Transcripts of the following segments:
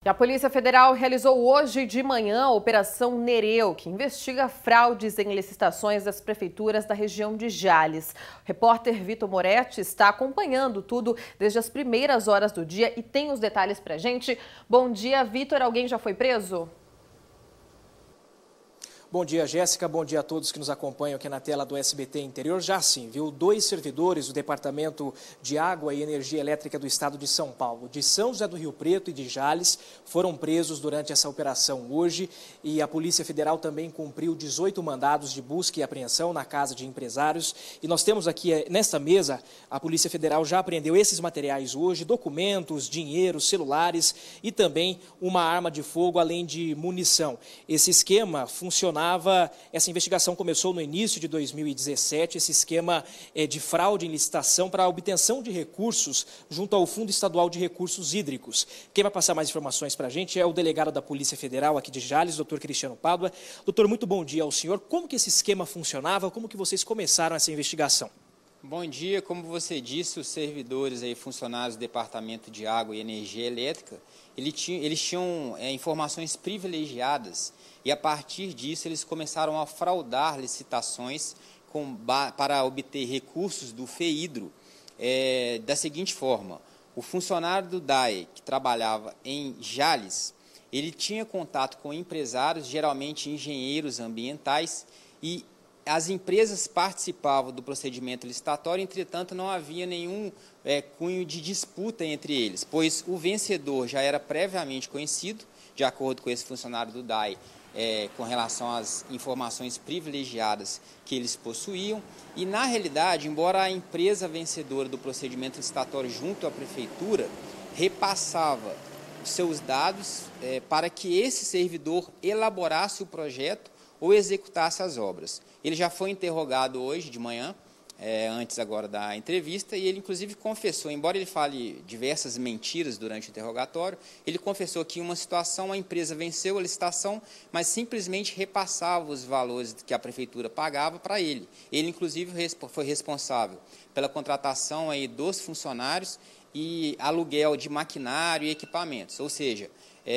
E a Polícia Federal realizou hoje de manhã a Operação Nereu, que investiga fraudes em licitações das prefeituras da região de Jales. O repórter Vitor Moretti está acompanhando tudo desde as primeiras horas do dia e tem os detalhes pra gente. Bom dia, Vitor. Alguém já foi preso? Bom dia, Jéssica. Bom dia a todos que nos acompanham aqui na tela do SBT Interior. Já sim, viu? 2 servidores do Departamento de Água e Energia Elétrica do Estado de São Paulo, de São José do Rio Preto e de Jales, foram presos durante essa operação hoje. E a Polícia Federal também cumpriu 18 mandados de busca e apreensão na casa de empresários. E nós temos aqui, nesta mesa, a Polícia Federal já apreendeu esses materiais hoje, documentos, dinheiro, celulares e também uma arma de fogo, além de munição. Esse esquema funcionava. Essa investigação começou no início de 2017, esse esquema de fraude em licitação para a obtenção de recursos junto ao Fundo Estadual de Recursos Hídricos. Quem vai passar mais informações para a gente é o delegado da Polícia Federal aqui de Jales, doutor Cristiano Pádua. Doutor, muito bom dia ao senhor. Como que esse esquema funcionava? Como que vocês começaram essa investigação? Bom dia. Como você disse, os servidores aí, funcionários do Departamento de Água e Energia Elétrica, eles tinham informações privilegiadas e, a partir disso, eles começaram a fraudar licitações para obter recursos do FEHIDRO da seguinte forma: o funcionário do DAE, que trabalhava em Jales, ele tinha contato com empresários, geralmente engenheiros ambientais, e as empresas participavam do procedimento licitatório, entretanto, não havia nenhum cunho de disputa entre eles, pois o vencedor já era previamente conhecido, de acordo com esse funcionário do DAE, com relação às informações privilegiadas que eles possuíam. E, na realidade, embora a empresa vencedora do procedimento licitatório junto à prefeitura repassava os seus dados para que esse servidor elaborasse o projeto ou executasse as obras. Ele já foi interrogado hoje de manhã, antes agora da entrevista, e ele inclusive confessou, embora ele fale diversas mentiras durante o interrogatório, ele confessou que em uma situação a empresa venceu a licitação, mas simplesmente repassava os valores que a prefeitura pagava para ele. Ele inclusive foi responsável pela contratação aí dos funcionários e aluguel de maquinário e equipamentos, ou seja,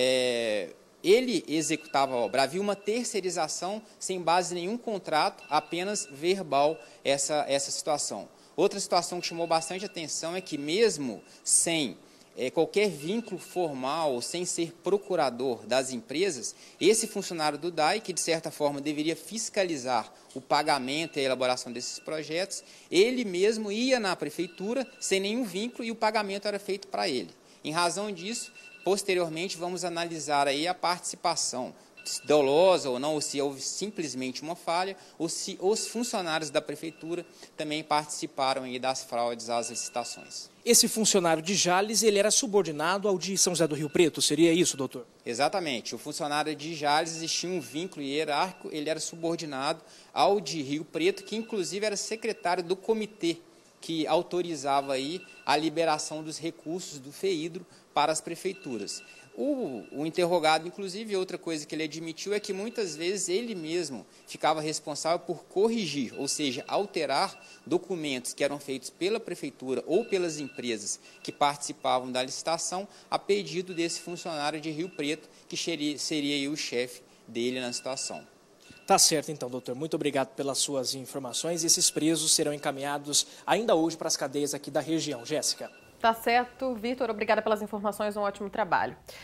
ele executava a obra. Havia uma terceirização sem base em nenhum contrato, apenas verbal, essa situação. Outra situação que chamou bastante atenção é que, mesmo sem qualquer vínculo formal, sem ser procurador das empresas, esse funcionário do DAE, que de certa forma deveria fiscalizar o pagamento e a elaboração desses projetos, ele mesmo ia na prefeitura sem nenhum vínculo e o pagamento era feito para ele. Em razão disso, posteriormente, vamos analisar aí a participação, se dolosa ou não, ou se houve simplesmente uma falha, ou se os funcionários da prefeitura também participaram aí das fraudes às licitações. Esse funcionário de Jales, ele era subordinado ao de São José do Rio Preto, seria isso, doutor? Exatamente. O funcionário de Jales existia um vínculo hierárquico, ele era subordinado ao de Rio Preto, que inclusive era secretário do comitê que autorizava aí a liberação dos recursos do FEHIDRO para as prefeituras. O interrogado, inclusive, outra coisa que ele admitiu é que muitas vezes ele mesmo ficava responsável por corrigir, ou seja, alterar documentos que eram feitos pela prefeitura ou pelas empresas que participavam da licitação a pedido desse funcionário de Rio Preto, que seria aí o chefe dele na situação. Tá certo, então, doutor. Muito obrigado pelas suas informações. Esses presos serão encaminhados ainda hoje para as cadeias aqui da região. Jéssica. Tá certo, Vitor. Obrigada pelas informações. Um ótimo trabalho.